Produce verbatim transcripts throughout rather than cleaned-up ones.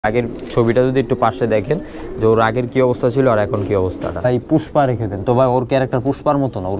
আগের ছবিটা যদি একটু পাশে দেখেন যে ওর আগের কি অবস্থা ছিল আর এখন কি অবস্থাটা। ভাই পুষ্পা রেখে দেন তো ভাই, ওর ক্যারেক্টার পুষ্পার মতো না। ওর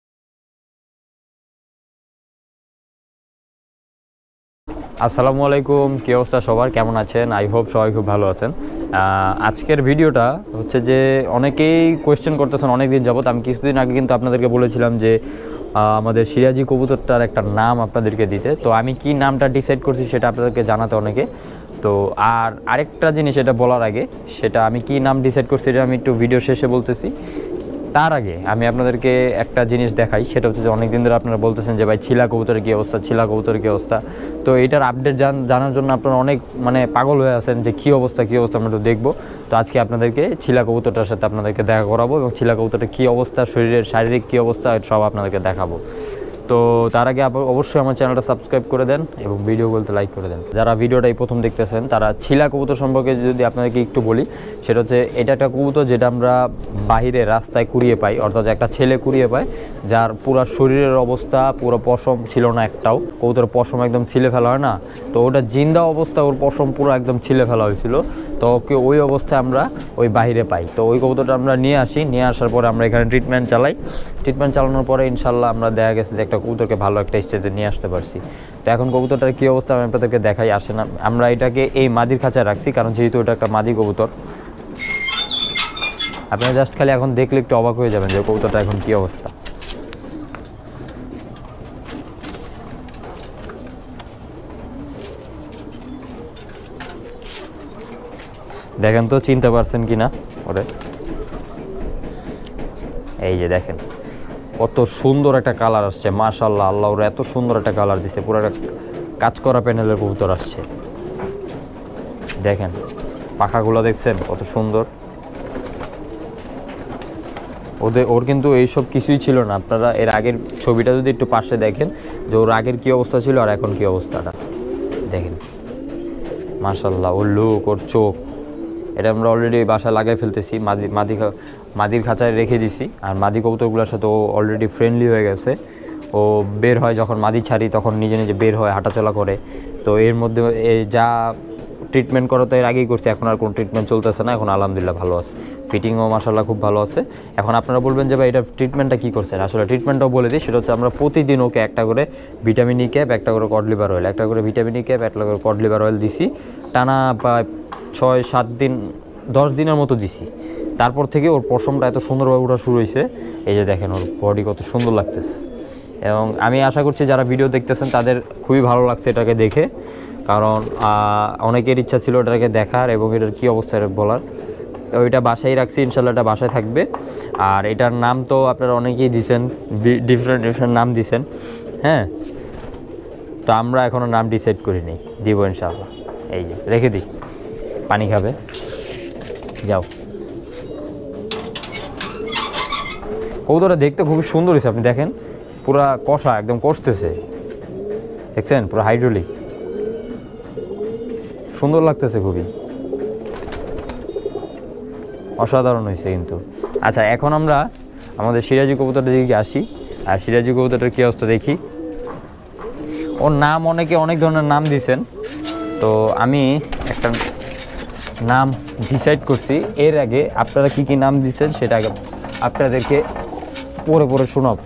আসসালামু আলাইকুম, কি অবস্থা সবার, কেমন আছেন? আই হোপ সবাই খুব ভালো আছেন। আজকের ভিডিওটা হচ্ছে যে অনেকেই কোয়েশ্চেন করতেছেন অনেক দিন যাবত। আমি কিছুদিন আগে কিন্তু আপনাদেরকে বলেছিলাম যে আমাদের সিরাজি কবুতরটার একটা নাম আপনাদেরকে দিতে, তো আমি কি নামটা ডিসাইড করছি সেটা আপনাদেরকে জানাতে অনেকে। তো আর আরেকটা জিনিস এটা বলার আগে, সেটা আমি কি নাম ডিসাইড করছি এটা আমি একটু ভিডিও শেষে বলতেছি। তার আগে আমি আপনাদেরকে একটা জিনিস দেখাই, সেটা হচ্ছে যে অনেক দিন ধরে আপনারা বলতেছেন যে ভাই ছিলা কবুতরের কী অবস্থা, ছিলা কবুতরের কী অবস্থা। তো এইটার আপডেট জানার জন্য আপনারা অনেক মানে পাগল হয়ে আছেন যে কী অবস্থা কী অবস্থা আমরা একটু দেখবো। তো আজকে আপনাদেরকে ছিলা কবুতরটার সাথে আপনাদেরকে দেখা করাবো এবং ছিলা কবুতরটা কী অবস্থা, শরীরের শারীরিক কী অবস্থা সব আপনাদেরকে দেখাবো। তো তার আগে অবশ্যই আমার চ্যানেলটা সাবস্ক্রাইব করে দেন এবং ভিডিওগুলোতে লাইক করে দেন। যারা ভিডিওটাই প্রথম দেখতেছেন তারা ছিলা কবুতর সম্পর্কে যদি আপনাদেরকে একটু বলি, সেটা হচ্ছে এটা একটা কবুতর যেটা আমরা বাহিরে রাস্তায় কুড়িয়ে পাই, অর্থাৎ একটা ছেলে কুড়িয়ে পায় যার পুরো শরীরের অবস্থা পুরো পশম ছিল না একটাও। কবুতরের পশম একদম ছিলে ফেলা হয় না, তো ওটা জিন্দা অবস্থা ওর পশম পুরো একদম ছিলে ফেলা হয়েছিল। তো ওকে ওই অবস্থায় আমরা ওই বাহিরে পাই। তো ওই কবুতরটা আমরা নিয়ে আসি, নিয়ে আসার পরে আমরা এখানে ট্রিটমেন্ট চালাই। ট্রিটমেন্ট চালানোর পরে ইনশাল্লাহ আমরা দেখা গেছে যে একটা কবুতরকে ভালো একটা স্টেজে নিয়ে আসতে পারছি। তো এখন কবুতরটার কী অবস্থা আমি আপনাদেরকে দেখাই। আসে না, আমরা এটাকে এই মাদির খাঁচায় রাখছি, কারণ যেহেতু এটা একটা মাদি কবুতর। আপনারা জাস্ট খালি এখন দেখলে একটু অবাক হয়ে যাবেন যে কবুতরটা এখন কী অবস্থা। দেখেন তো চিনতে পারছেন কি না ওরে। এই যে দেখেন কত সুন্দর একটা কালার আসছে, মাশাআল্লাহ। আল্লাহ ওরা এত সুন্দর একটা কালার দিছে, পুরো একটা কাজ করা প্যানেলের কবুতর আসছে। দেখেন পাখাগুলো দেখছেন কত সুন্দর। ওদের ওর কিন্তু এইসব কিছুই ছিল না। আপনারা এর আগের ছবিটা যদি একটু পাশে দেখেন যে ওর আগের কী অবস্থা ছিল আর এখন কী অবস্থাটা দেখেন। মাশাআল্লাহ ওর লুক, ওর চোখ, এটা আমরা অলরেডি বাসায় লাগাই ফেলতেছি। মাদি মাদি মাদির খাঁচায় রেখে দিছি। আর মাদি কবুতরগুলোর সাথে ও অলরেডি ফ্রেন্ডলি হয়ে গেছে। ও বের হয় যখন মাদি ছাড়ি তখন নিজে নিজে বের হয়, হাঁটাচলা করে। তো এর মধ্যে এই যা ট্রিটমেন্ট করো তো এর আগেই করছি, এখন আর কোনো ট্রিটমেন্ট চলতেছে না। এখন আলহামদুলিল্লাহ ভালো আছে, ফিটিংও মাশাআল্লাহ খুব ভালো আছে। এখন আপনারা বলবেন যে ভাই এটা ট্রিটমেন্টটা কী করছেন, আসলে ট্রিটমেন্টটাও বলে দিই। সেটা হচ্ছে আমরা প্রতিদিন ওকে একটা করে ভিটামিন ই ক্যাপ, একটা করে কড লিভার অয়েল, একটা করে ভিটামিন ই ক্যাপ, একটা করে কড লিভার অয়েল দিছি টানা প্রায় ছয় সাত দিন দশ দিনের মতো দিছি। তারপর থেকে ওর পশমটা এত সুন্দরভাবে ওঠা শুরু হয়েছে। এই যে দেখেন ওর বডি কত সুন্দর লাগতেছে। এবং আমি আশা করছি যারা ভিডিও দেখতেছেন তাদের খুবই ভালো লাগছে এটাকে দেখে, কারণ অনেকের ইচ্ছা ছিল এটাকে দেখার এবং এটার কী অবস্থা বলার। তো এটা বাসায় রাখছি, ইনশাল্লাহ এটা বাসায় থাকবে। আর এটার নাম তো আপনারা অনেকেই দিছেন, ডিফারেন্ট ডিফারেন্ট নাম দিছেন। হ্যাঁ, তো আমরা এখনও নাম ডিসাইড করিনি, দিব ইনশাল্লাহ। এই যে রেখে দিই, পানি খাবে, যাও। কবুতরটা দেখতে খুবই সুন্দর হয়েছে, আপনি দেখেন পুরা কষা একদম কষতেছে, দেখছেন পুরো হাইড্রোলিক, সুন্দর লাগতেছে, খুবই অসাধারণ হয়েছে কিন্তু। আচ্ছা, এখন আমরা আমাদের সিরাজি কবুতরটার দিকে আসি আর সিরাজি কবুতরটার কী অবস্থা দেখি। ওর নাম অনেকে অনেক ধরনের নাম দিয়েছেন, তো আমি একটা নাম ডিসাইড করছি। এর আগে আপনারা কি কি নাম দিচ্ছেন সেটা আগে আপনাদেরকে পড়ে পড়ে শোনাব।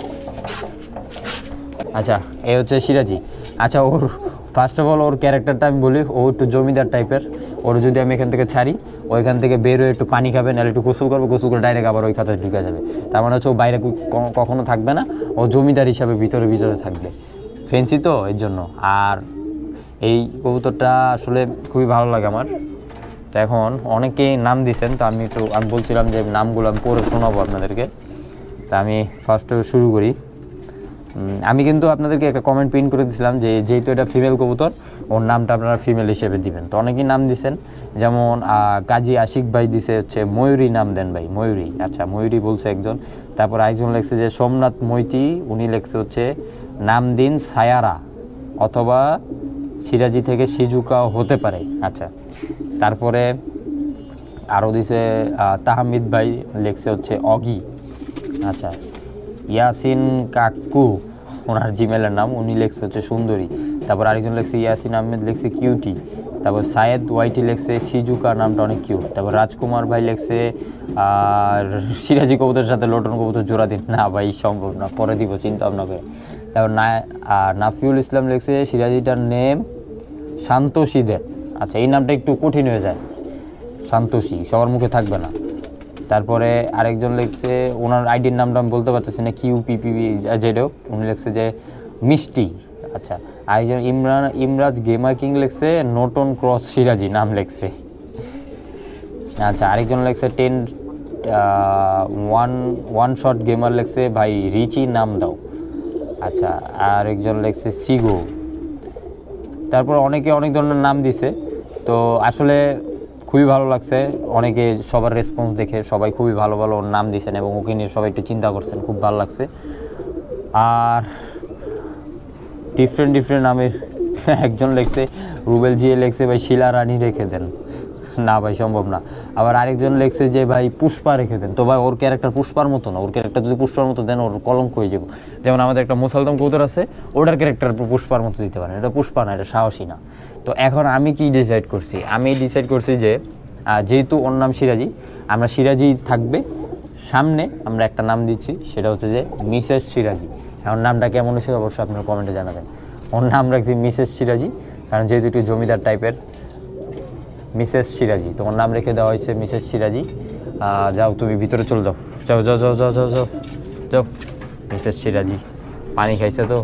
আচ্ছা, এ হচ্ছে সিরাজি। আচ্ছা, ওর ফার্স্ট অফ অল ওর ক্যারেক্টারটা আমি বলি। ও একটু জমিদার টাইপের। ওর যদি আমি এখান থেকে ছাড়ি, ওইখান থেকে বের হয়ে একটু পানি খাবে, নাহলে একটু গোসল করবো, গোসল করে ডাইরেক্ট আবার ওই খাঁচায় ঢুকে যাবে। তার মানে হচ্ছে ও বাইরে কখনো থাকবে না, ও জমিদার হিসাবে ভিতরে ভিতরে থাকবে, ফেন্সি তো এর জন্য। আর এই কবুতরটা আসলে খুবই ভালো লাগে আমার। তো এখন অনেকেই নাম দিয়েছেন, তো আমি একটু আমি বলছিলাম যে নামগুলো আমি পড়ে শোনাবো আপনাদেরকে। তা আমি ফার্স্টে শুরু করি। আমি কিন্তু আপনাদেরকে একটা কমেন্ট পিন করে দিয়েছিলাম যে যেহেতু এটা ফিমেল কবুতর, ওর নামটা আপনারা ফিমেল হিসেবে দিবেন। তো অনেকেই নাম দিয়েছেন, যেমন কাজী আশিক ভাই দিছে হচ্ছে ময়ূরী নাম দেন ভাই, ময়ূরী। আচ্ছা, ময়ূরী বলছে একজন। তারপর একজন লেখছে যে সোমনাথ মৈতি, উনি লেখছে হচ্ছে নাম দিন সায়ারা, অথবা সিরাজি থেকে সিজুকাও হতে পারে। আচ্ছা, তারপরে আরও দিছে তাহমিদ ভাই, লেখছে হচ্ছে অগি। আচ্ছা, ইয়াসিন কাকু ওনার জিমেলের নাম, উনি লেখছে হচ্ছে সুন্দরী। তারপর আরেকজন লেখছে ইয়াসিন আহমেদ, লেখছে কিউটি। তারপর সায়েদ ওয়াইটি লেখছে সিজুকা, নামটা অনেক কিউট। তারপর রাজকুমার ভাই লেখছে আর সিরাজি কবুতরের সাথে লোটন কবুতর জোড়া দিন। না ভাই সম্ভব না, পরে দিব চিন্তা ভাবনা করে। তারপর না নাফিউল ইসলাম লেখছে সিরাজিটার নেম শান্তোষী দেন। আচ্ছা, এই নামটা একটু কঠিন হয়ে যায়, শান্তোষী সবার মুখে থাকবে না। তারপরে আরেকজন লিখছে, ওনার আইডির নামটা আমি বলতে পারতেছি না, কিউ পিপিবি যেটাও, উনি লিখছে যে মিষ্টি। আচ্ছা, আরেকজন ইমরান ইমরাজ গেমার কিং লিখছে নোটন ক্রস সিরাজি নাম লিখছে। আচ্ছা, আরেকজন লিখছে ten one one shot gamer লিখছে ভাই রিচি নাম দাও। আচ্ছা, আরেকজন লিখছে সিগো। তারপর অনেকে অনেক ধরনের নাম দিছে, তো আসলে খুবই ভালো লাগছে। অনেকে সবার রেসপন্স দেখে সবাই খুবই ভালো ভালো নাম দিয়েছেন এবং ওকে নিয়ে সবাই একটু চিন্তা করছেন, খুব ভালো লাগছে। আর ডিফারেন্ট ডিফারেন্ট নামের একজন লেখছে রুবেল জিয়ে লেখছে ভাই শিলা রানী রেখে দেন। না ভাই সম্ভব না। আবার আরেকজন লেখছে যে ভাই পুষ্পা রেখে দেন। তো ভাই ওর ক্যারেক্টার পুষ্পার মতো না, ওর ক্যারেক্টার যদি পুষ্পার মতো দেন ওর কলঙ্ক হয়ে যাবো। যেমন আমাদের একটা মুসালদম কবুতর আছে, ওটার ক্যারেক্টার পুষ্পার মতো দিতে পারেন, এটা পুষ্পা না, এটা সাহসী না। তো এখন আমি কি ডিসাইড করছি, আমি ডিসাইড করছি যে যেহেতু ওর নাম সিরাজি, আমরা সিরাজি থাকবে, সামনে আমরা একটা নাম দিচ্ছি, সেটা হচ্ছে যে মিসেস সিরাজি। এখন নামটা কেমন হয়েছে অবশ্যই আপনারা কমেন্টে জানাবেন। ওর নাম রাখছি মিসেস সিরাজি, কারণ যেহেতু একটু জমিদার টাইপের, মিসেস সিরাজি, তো ওর নাম রেখে দেওয়া হয়েছে মিসেস সিরাজি। যাও তুমি ভিতরে চলে যাও, যাও যাও যাও যাও যাও যাও যাও মিসেস সিরাজি পানি খাইছে তো,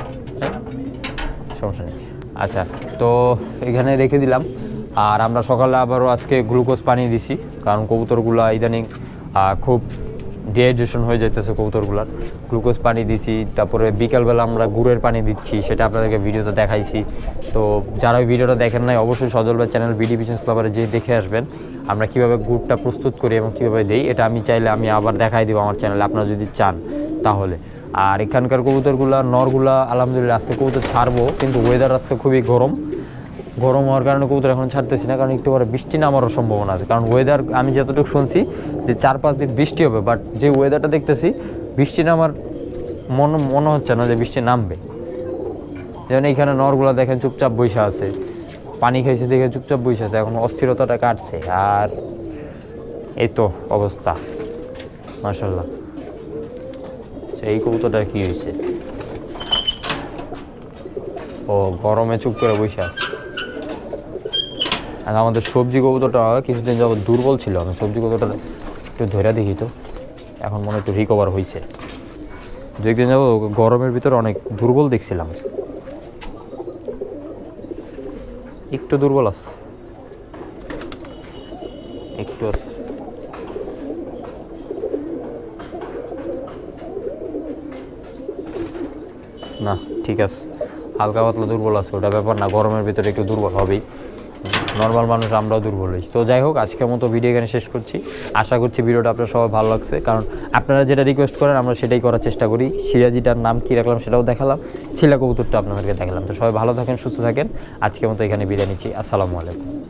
সমস্যা নেই। আচ্ছা, তো এখানে রেখে দিলাম। আর আমরা সকালে আবারও আজকে গ্লুকোজ পানি দিছি, কারণ কবুতরগুলো ইদানিং খুব ডিহাইড্রেশন হয়ে যাইতেছে কবুতরগুলার। গ্লুকোজ পানি দিছি, তারপরে বিকালবেলা আমরা গুড়ের পানি দিচ্ছি, সেটা আপনাদেরকে ভিডিওতে দেখাইছি। তো যারা ওই ভিডিওটা দেখেন নাই অবশ্যই সজল ভাই চ্যানেল বিডি বিজনেস ক্লাবে যে দেখে আসবেন আমরা কীভাবে গুড়টা প্রস্তুত করি এবং কীভাবে দিই। এটা আমি চাইলে আমি আবার দেখাই দিব আমার চ্যানেলে, আপনারা যদি চান তাহলে। আর এখানকার কবুতরগুলা নরগুলা আলহামদুলিল্লাহ আজকে কবুতর ছাড়বো, কিন্তু ওয়েদার আজকে খুবই গরম গরম হওয়ার কারণে কবুতর এখন ছাড়তেছি না, কারণ একটু পরে বৃষ্টি নামারও সম্ভাবনা আছে। কারণ ওয়েদার আমি যতটুকু শুনছি যে চার পাঁচ দিন বৃষ্টি হবে, বাট যে ওয়েদারটা দেখতেছি বৃষ্টি নামার মনে মনে হচ্ছে না যে বৃষ্টি নামবে। যেমন এইখানে নরগুলা দেখেন চুপচাপ বৈশা আছে, পানি খাইছে দেখে চুপচাপ বৈশা আছে, এখন অস্থিরতাটা কাটছে। আর এই তো অবস্থা মাশাআল্লাহ। এই কবুতরটা কি হয়েছে, ও গরমে চুপ করে বসে আছে। আর আমাদের সবজি কবুতরটা কিছুদিন যাবত দুর্বল ছিল, আমি সবজি কবুতরটা একটু ধরে দেখি, তো এখন মনে একটু রিকভার হয়েছে। দু একদিন যাবো গরমের ভিতরে অনেক দুর্বল দেখছিলাম, একটু দুর্বল আছে, একটু আছে। না ঠিক আছে, হালকা পাতলা দুর্বল আছে, ওটা ব্যাপার না, গরমের ভিতরে একটু দুর্বল হবেই, নর্মাল মানুষ আমরাও দুর্বল হই। তো যাই হোক, আজকের মতো ভিডিও এখানে শেষ করছি। আশা করছি ভিডিওটা আপনার সবার ভালো লাগছে, কারণ আপনারা যেটা রিকোয়েস্ট করেন আমরা সেটাই করার চেষ্টা করি। সিরাজিটার নাম কী রাখলাম সেটাও দেখালাম, ছিলা কবুতরটা আপনাদেরকে দেখালাম। তো সবাই ভালো থাকেন, সুস্থ থাকেন। আজকের মতো এখানে বিদায় নিচ্ছি, আসসালামু আলাইকুম।